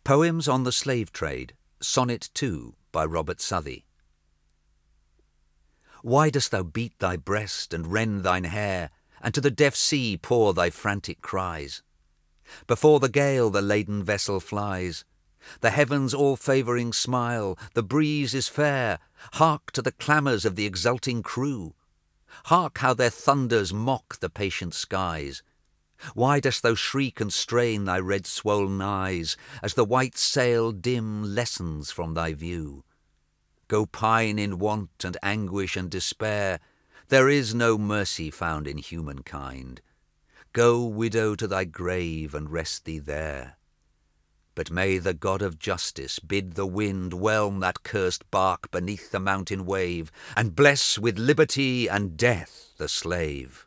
Poems on the Slave Trade, Sonnet 2 by Robert Southey. Why dost thou beat thy breast and rend thine hair, and to the deaf sea pour thy frantic cries? Before the gale the laden vessel flies, the heavens all favouring smile, the breeze is fair, hark to the clamours of the exulting crew. Hark how their thunders mock the patient skies. Why dost thou shriek and strain thy red swollen eyes, as the white sail dim lessens from thy view? Go pine in want and anguish and despair, there is no mercy found in humankind. Go, widow, to thy grave and rest thee there. But may the God of justice bid the wind whelm that cursed bark beneath the mountain wave, and bless with liberty and death the slave.